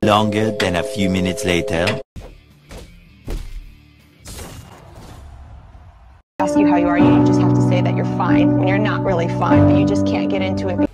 longer than a few minutes later. Ask you how you are, you just have to say that you're fine when you're not really fine, but you just can't get into it.